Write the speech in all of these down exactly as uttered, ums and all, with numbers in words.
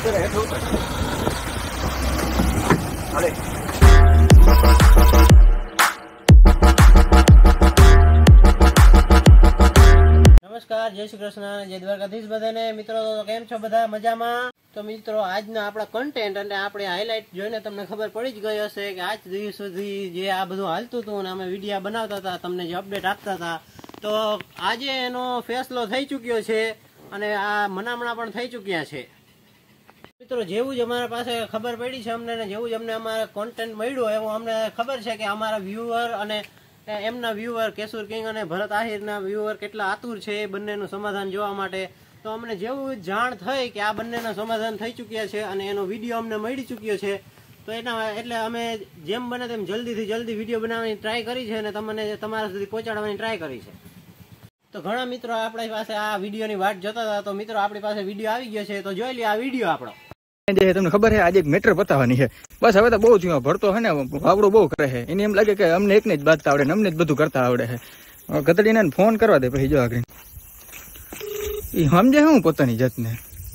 નમસ્કાર, જય શ્રી કૃષ્ણ, જય દ્વારકાધીશ બધાને. મિત્રો કેમ છો? બધા મજામાં? તો મિત્રો આજના આપણા કન્ટેન્ટ અને આપણે હાઇલાઇટ જોઈને તમને ખબર પડી જ ગઈ હશે કે આજ દિવસ સુધી જે આ બધું હાલતું હતું અને અમે વિડીયો બનાવતા હતા, તમને જે અપડેટ આપતા હતા, તો આજે એનો ફેસલો થઈ ચૂક્યો છે અને આ મનામણા પણ થઈ ચૂક્યા છે. મિત્રો જેવું જ અમારા પાસે ખબર પડી છે અમને, જેવું જ અમને અમારા કોન્ટેન્ટ મળ્યું એવું અમને ખબર છે કે અમારા વ્યુઅર અને એમના વ્યુઅર કેશુર કિંગ અને ભરત આહિરના વ્યુઅર કેટલા આતુર છે એ બંનેનું સમાધાન જોવા માટે. તો અમને જેવું જાણ થઈ કે આ બંનેના સમાધાન થઈ ચૂક્યા છે અને એનો વિડીયો અમને મળી ચૂક્યો છે, તો એના એટલે અમે જેમ બને તેમ જલ્દીથી જલ્દી વિડીયો બનાવવાની ટ્રાય કરી છે અને તમને તમારા સુધી પહોંચાડવાની ટ્રાય કરી છે. તો ઘણા મિત્રો આપણી પાસે આ વિડીયોની વાટ જોતા હતા, તો મિત્રો આપણી પાસે વિડીયો આવી ગયો છે, તો જોઈ લઈએ આ વિડીયો આપણો. તમને ખબર છે આજે એક મેટર પતાવવાની છે. બસ હવે તો બહુ થયું, ભરતો છે ને વાવડો બહુ કરે છે. એને એમ લાગે કે અમને એકને જ બાંધતા આવડે ને અમને જ બધું કરતા આવડે છે. ગધડીને ફોન કરવા દે પછી જો આગળ એ સમજે હું પોતાની જાતને.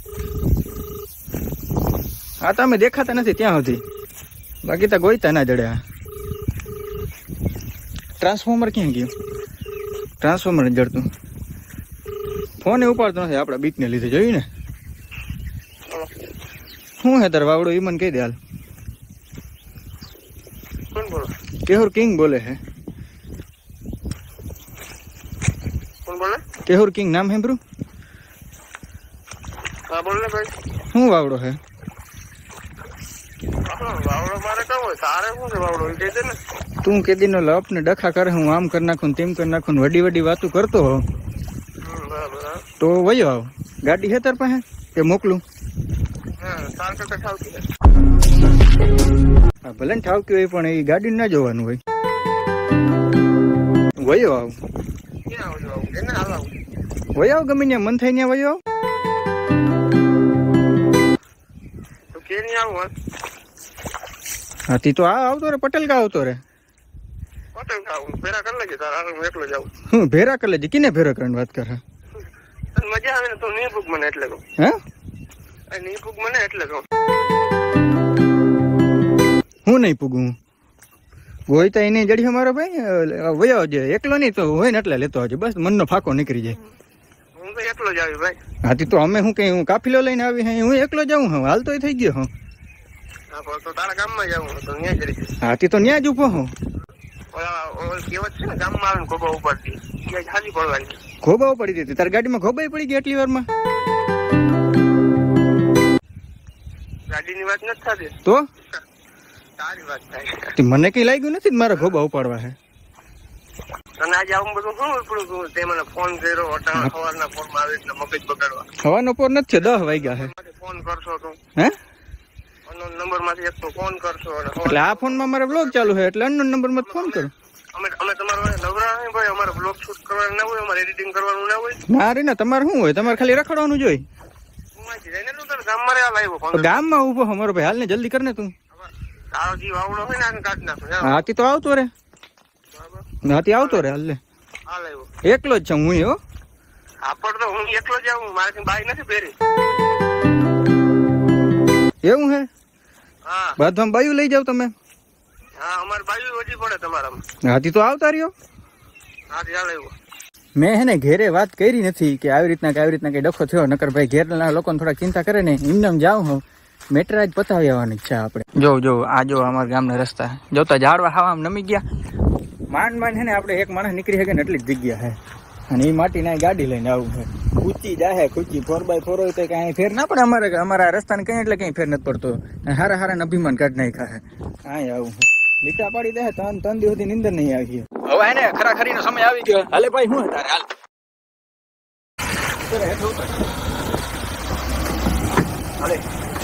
આ તો અમે દેખાતા નથી ત્યાં સુધી, બાકી તો ગોઈતા ના જડે. ટ્રાન્સફોર્મર ક્યાં ગયું? ટ્રાન્સફોર્મર જ જડતું. ફોન એ ઉપાડતો નથી આપડા બીકને લીધે. જોયું ને શું હે તાર વાવડો? ઈ મને કહી દે હાલ. કેહુર કિંગ બોલે હે. કોણ બોલે? કેહુર કિંગ નામ હે બ્રો? હા બોલ ને ભાઈ. શું વાવડો હે? વાવડો મારે કેવો હોય? તારે શું છે વાવડો? એ કહી દે ને. તું કેદી નો લપ ને ડખા કરે, હું આમ કરી નાખું તેમ કરી નાખું, વડી વડી વાતું કરતો હો તો વયો આવ. ગાડી હે તાર પાસે કે મોકલું? ભલે ને ઠાવકી હોય પણ એ ગાડી ના જોવાનું હોય. વયો આવ, વયો આવ, ગમે ત્યાં મન થાય ત્યાં વયો આવ. હાથી તો આ આવતો રે, પટેલ કા આવતો રે. હું ભેરા કરી લેજે. કિને ભેરા કરીને વાત કરે? મજા આવે ને તો નહીં ભૂખ મને એટલે કહું. હે નહીં ભૂખ મને એટલે કહું. હું નહીં પૂગું હોય તો એને જડી મારો ભાઈ વયો આવજે. એકલો નહીં તો હોય ને એટલે લેતો આવજે. બસ મનનો ફાંકો નીકળી જાય. હું તો એકલો જ આવી ભાઈ. હાથી તો અમે હું કઈ હું કાફીલો લઈને આવી હે, હું એકલો જાઉં હું. હાલ તો થઈ ગયો હું. તો તારા ગામમાં જાઉં તો ન્યા જરી. હાથી તો ન્યા જ ઉભો હું. કેવત છે ને ગામમાં આવે ને ખોબા ઉપરથી હાલી પડવાની. ખોબા પડી દીધી તારી ગાડીમાં? ખોબાઈ પડી ગઈ એટલી વારમાં? ગાડીની વાત નથી થતી તો તારી વાત થાય. મને કઈ લાગ્યું નથી મારા ખોબા ઉપાડવા હે. તને આજે આવું બધું શું ઉપડું? તે મને ફોન કર્યો અટાણા સવારના ફોનમાં આવી એટલે મગજ બગાડવા. સવારનો પોર નથી, દસ વાગ્યા હે. ફોન કરશો તું? હે નંબર માંથી એક તો ફોન કરશો. એટલે આ ફોન માં મારે બ્લોગ ચાલુ છે એટલે અનનોન નંબર માં ફોન કરું. અમે અમે તમારો નવરા નહીં ભાઈ. અમારે બ્લોગ શૂટ કરવાનું ના હોય, અમારે એડિટિંગ કરવાનું ના હોય. ના રે ના, તમારે શું હોય? તમારે ખાલી રખડવાનું જોઈ. ગામમાં ઉભો અમારો ભાઈ. હાલ ને જલ્દી કર ને તું. તારો જીવ આવડો હોય ને કાઢી નાખો. હાથી તો આવતો રે, હાથી આવતો રે. હાલ હાલ આવ્યો. એકલો જ છું હું. હો આપડ તો હું એકલો જ આવું. મારે બાઈ નથી પહેરી. એવું હે? હા બાધવામાં બાયું લઈ જાવ તમે? હા અમારે બાયું ઓછી પડે તમારામાં. હાથી તો આવતા રહ્યો. હાથી હાલ આવ્યો. મેં હે ને ઘેરે વાત કરી નથી કે આવી રીતના કે આવી રીતના કઈ ડખો થયો. નકર ભાઈ ઘેરના લોકોને થોડા ચિંતા કરે ને એમને જાઉં હું. મેટર આજ પતાવી આવવાની ઈચ્છા આપણે. જો જો આ જો અમારા ગામના રસ્તા જોતા ઝાડવા ખાવા નમી ગયા. માંડ માંડ છે ને આપણે એક માણસ નીકળી શકે ને એટલી જ જગ્યા છે. અને એ માટી ના ગાડી લઈને આવું છે. ઊંચી જાહે ખુચી ફોર બાય ફોર હોય તો કઈ ફેર ના પડે. અમારે અમારા રસ્તાને કઈ એટલે કઈ ફેર નથી પડતો. હારા હારા અભિમાન કાઢ નાખ્યા છે. હા આવું લીટા પાડી દે. ત્રણ ત્રણ દિવસ થી નીંદર નહીં આવી. હવે એને ખરા ખરી નો સમય આવી ગયો. હાલે ભાઈ શું તારે હાલ. હાલે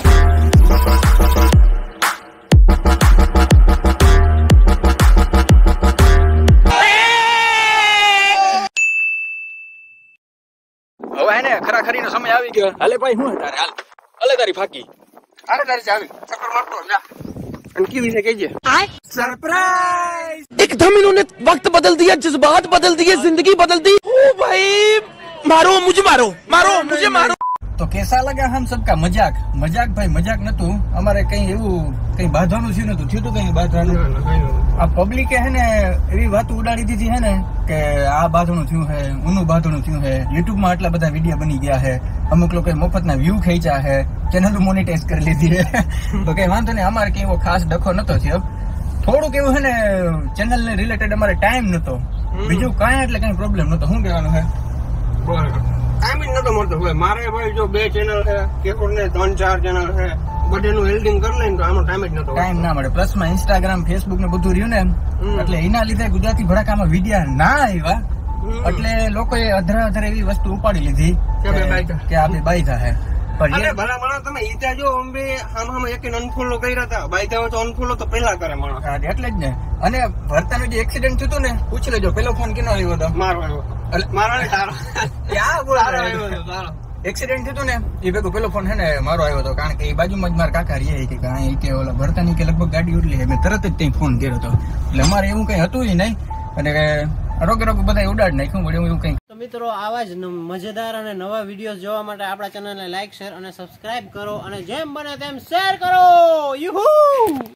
હવે એને ખરા ખરી નો સમય આવી ગયો. હાલે ભાઈ શું તારે હાલ. હાલે તારી ફાકી. અરે તારી ચાવી ચક્કર મારતો જા. की विषय कहिए सरप्राइज एकदम इन्होंने वक्त बदल दिया, जज्बात बदल दिए, जिंदगी बदल दी। ओ भाई मारो मुझे, मारो मारो मुझे, मारो। તો કેસા લગા હમ સબકા મજાક મજાક ભાઈ મજાક નતું અમારે કઈ એવું કઈ બાંધવાનું થયું નતું થયું તું કઈ બાંધવાનું આ પબ્લિકે હે ને એવી વાત ઉડાડી દીધી હે ને કે આ બાંધણું થયું હે ઊનું બાંધણું થયું હે યુટ્યુબ માં આટલા બધા વિડીયો બની ગયા હે અમુક લોકો મફતના વ્યૂ ખેંચ્યા હે ચેનલ મોનેટાઈઝ કરી લીધી હે તો કઈ વાંધો નહીં અમારે કઈ એવો ખાસ ડખો નતો થયો થોડુંક એવું હે ને ચેનલ ને રિલેટેડ અમારે ટાઈમ નતો બીજું કાંઈ એટલે કઈ પ્રોબ્લેમ નતો શું કહેવાનું હે ટાઈમ જ નતો મળતો ભાઈ મારે ભાઈ જો બે ચેનલ છે કેકોર ને ત્રણ ચાર ચેનલ છે બધાનું હેલ્ડિંગ કરી લઈને તો આમાં ટાઈમ જ નતો ટાઈમ ના મળે પ્લસ માં ઇન્સ્ટાગ્રામ ફેસબુક ને બધું રહ્યું ને એટલે એના લીધે ગુજરાતી ભડાકામાં વિડીયા ના આવ્યા એટલે લોકોએ અધરા અધર એવી વસ્તુ ઉપાડી લીધી કે આ બે બાઈ હે અરે ભલા માણસ તમે ઈતા જો અંબે આમ આમ એક અનફોલો કર્યા હતા બાઈતા તો અનફોલો તો પહેલા કરે માણસ એટલે જ ને અને ભરતાનું જે એક્સિડન્ટ થયું ને પૂછી લેજો પેલો ફોન કેનો આવ્યો હતો મારો આવ્યો મારો ને તારો ક્યાં બોલ એક્સિડન્ટ થયું ને એ ભેગો પેલો ફોન હે ને મારો આવ્યો હતો કારણ કે એ બાજુમાં જ મારા કાકા રહે કે કાંઈ કે ઓલા ભરતાની કે લગભગ ગાડી ઉડલી મેં તરત જ ત્યાં ફોન કર્યો હતો એટલે અમારે એવું કઈ હતું જ નહીં અને રોગે રોગે બધા ઉડાડ નાખ્યું મળ્યું એવું કઈ. તો મિત્રો આવા જ મજેદાર અને નવા વિડીયો જોવા માટે આપણા ચેનલને લાઈક શેર અને સબસ્ક્રાઇબ કરો અને જેમ બને તેમ શેર કરો. યુહુ.